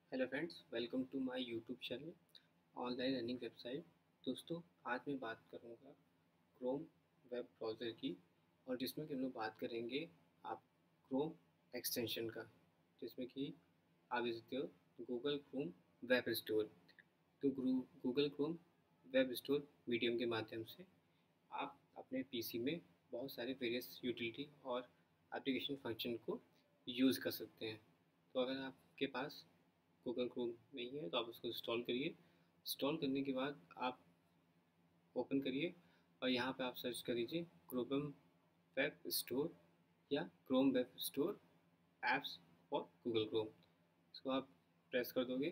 Hello friends, welcome to my YouTube channel online earning website. दोस्तों, आज मैं बात करूंगा क्रोम वेब ब्राउज़र की, और जिसमें कि हम लोग बात करेंगे आप क्रोम एक्सटेंशन का, जिसमें कि आप देख सकते हो गूगल क्रोम वेब स्टोर। तो Google Chrome web store medium के माध्यम से आप अपने पीसी में बहुत सारे वेरियस यूटिलिटी और एप्लीकेशन फंक्शन को यूज़ कर सकते हैं। तो अगर आपके पास गूगल क्रोम नहीं है तो आप उसको इंस्टॉल करिए। इंस्टॉल करने के बाद आप ओपन करिए और यहाँ पे आप सर्च कर दीजिए क्रोम वेब स्टोर या Chrome web store apps for Google Chrome. इसको आप प्रेस कर दोगे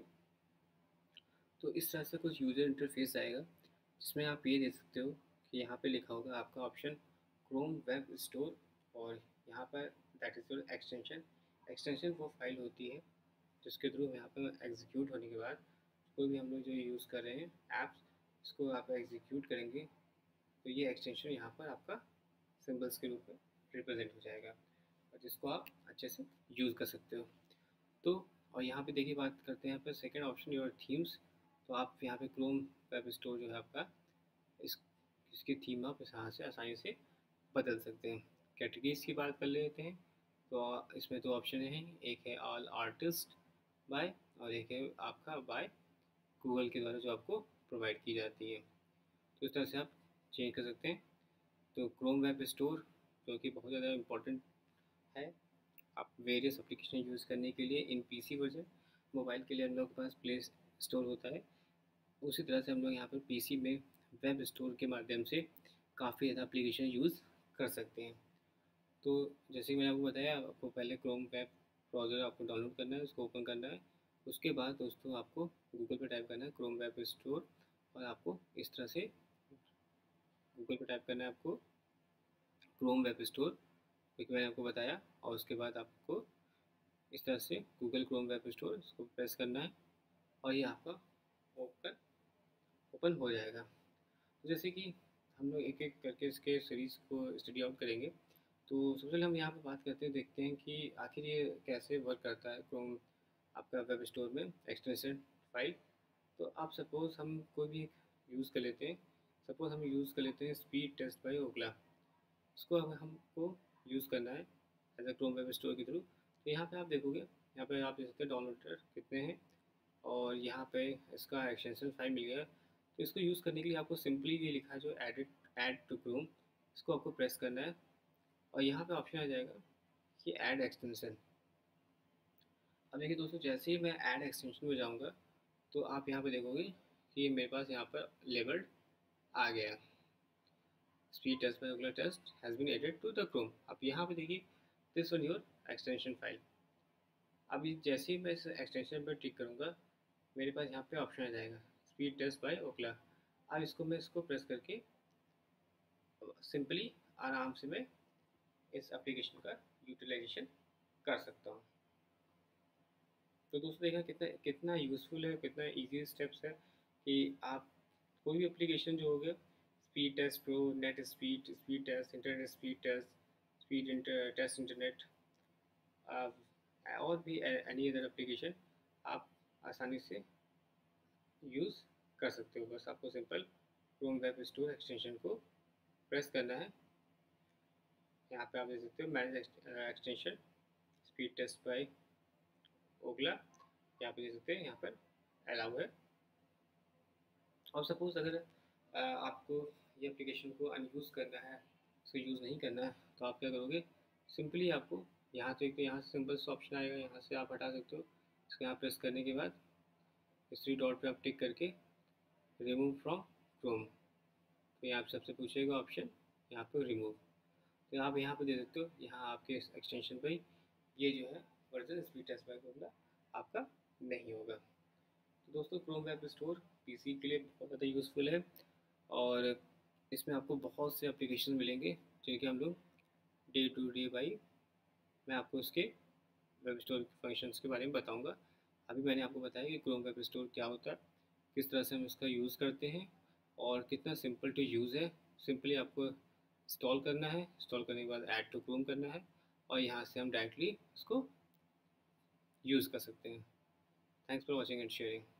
तो इस तरह से कुछ यूज़र इंटरफेस आएगा, जिसमें आप ये देख सकते हो कि यहाँ पे लिखा होगा आपका ऑप्शन क्रोम वेब स्टोर, और यहाँ पर that is your extension. Extension वो फाइल होती है जिसके थ्रू यहाँ पर एग्जीक्यूट होने के बाद कोई भी हम लोग जो यूज़ कर रहे हैं ऐप्स, इसको आप एग्जीक्यूट करेंगे तो ये एक्सटेंशन यहाँ पर आपका सिंबल्स के रूप में रिप्रेजेंट हो जाएगा, और जिसको आप अच्छे से यूज़ कर सकते हो। तो और यहाँ पे देखिए, बात करते हैं यहाँ पर सेकेंड ऑप्शन योर थीम्स। तो आप यहाँ पे क्रोम वेब स्टोर जो है आपका, इस इसकी थीम आप यहाँ से आसानी से बदल सकते हैं। कैटेगरीज की बात कर लेते हैं। तो इसमें दो ऑप्शन हैं, एक है ऑल आर्टिस्ट बाय, और एक है आपका बाय गूगल के द्वारा जो आपको प्रोवाइड की जाती है। तो इस तरह से आप चेंज कर सकते हैं। तो क्रोम वेब स्टोर जो कि बहुत ज़्यादा इम्पोर्टेंट है आप वेरियस एप्लीकेशन यूज़ करने के लिए इन पीसी वर्जन। मोबाइल के लिए हम लोग के पास प्ले स्टोर होता है, उसी तरह से हम लोग यहाँ पर पीसी में वेब स्टोर के माध्यम से काफ़ी ज़्यादा एप्लीकेशन यूज़ कर सकते हैं। तो जैसे कि मैंने आपको बताया, आपको पहले क्रोम वेब ब्राउज़र आपको डाउनलोड करना है, उसको ओपन करना है। उसके बाद दोस्तों आपको गूगल पे टाइप करना है क्रोम वेब स्टोर, और आपको इस तरह से गूगल पे टाइप करना है आपको क्रोम वेब स्टोर, क्योंकि मैंने आपको बताया। और उसके बाद आपको इस तरह से गूगल क्रोम वेब स्टोर इसको प्रेस करना है, और ये आपका ओपन ओपन हो जाएगा। तो जैसे कि हम लोग एक एक करके इसके सीरीज़ को स्टडी आउट करेंगे। तो सबसे पहले हम यहाँ पे बात करते हैं, देखते हैं कि आखिर ये कैसे वर्क करता है क्रोम आपका वेब स्टोर में एक्सटेंशन फाइल। तो आप सपोज़ हम कोई भी यूज़ कर लेते हैं। सपोज़ हम यूज़ कर लेते हैं स्पीड टेस्ट बाय ओकला। इसको अब हमको यूज़ करना है as a Chrome web store के थ्रू। तो यहाँ पे आप देखोगे, यहाँ पे आप देख सकते हैं डाउनलोडर कितने हैं, और यहाँ पे इसका एक्सटेंशन फाइल मिल गया। तो इसको यूज़ करने के लिए आपको सिंपली ये लिखा है जो ऐड टू क्रोम, इसको आपको प्रेस करना है, और यहाँ पे ऑप्शन आ जाएगा कि ऐड एक्सटेंशन। अब देखिए दोस्तों, जैसे ही मैं ऐड एक्सटेंशन में जाऊँगा तो आप यहाँ पे देखोगे कि मेरे पास यहाँ पर लेबल्ड आ गया, speed test by Ookla test has been added to the Chrome. अब यहाँ पे देखिए this one your extension file. अभी जैसे ही मैं इस एक्सटेंशन पर टिक करूँगा, मेरे पास यहाँ पे ऑप्शन आ जाएगा स्पीड टेस्ट बाय ओकला। अब इसको प्रेस करके सिंपली आराम से मैं इस एप्लीकेशन का यूटिलाइजेशन कर सकता हूँ। तो दोस्तों, देखा कितना कितना यूज़फुल है, कितना इजी स्टेप्स है कि आप कोई भी एप्लीकेशन जो हो गया, speed test pro, net speed, speed test, internet speed test, test internet, और भी एनी अदर एप्लीकेशन आप आसानी से यूज़ कर सकते हो। बस आपको simple Chrome web store extension को प्रेस करना है। यहाँ पे आप देख सकते हो manage extension speed test by Ookla, यहाँ पे देख सकते हैं यहाँ पर अलाउ है। और सपोज अगर आपको ये एप्लीकेशन को अनयूज़ करना है, इसको यूज़ नहीं करना है, तो आप क्या करोगे, सिंपली आपको यहाँ से, एक तो यहाँ से सिंपल सा ऑप्शन आएगा, यहाँ से आप हटा सकते हो। इसको यहाँ प्रेस करने के बाद इस थ्री डॉट पे आप टिक करके रिमूव फ्रॉम क्रोम, तो यहाँ पे सबसे पूछेगा ऑप्शन यहाँ पे रिमूव। तो आप यहाँ पे दे सकते हो, यहाँ आपके एक्सटेंशन पे ये जो है version speed test by Ookla आपका नहीं होगा। तो दोस्तों, क्रोम वेब स्टोर पीसी के लिए बहुत ज़्यादा यूज़फुल है, और इसमें आपको बहुत से एप्लीकेशन मिलेंगे जिनके हम लोग डे टू डे बाई मैं आपको इसके वेब स्टोर के फंक्शंस के बारे में बताऊंगा। अभी मैंने आपको बताया कि क्रोम वेब स्टोर क्या होता है, किस तरह से हम इसका यूज़ करते हैं, और कितना सिंपल टू यूज़ है। सिंपली आपको इंस्टॉल करना है, इंस्टॉल करने के बाद ऐड टू क्रोम करना है, और यहाँ से हम डायरेक्टली इसको यूज़ कर सकते हैं। Thanks for watching and sharing.